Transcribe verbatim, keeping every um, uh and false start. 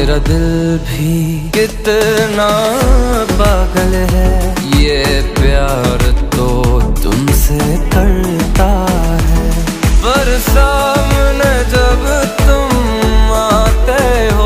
मेरा दिल भी कितना पागल है, ये प्यार तो तुमसे करता है। पर सामने जब तुम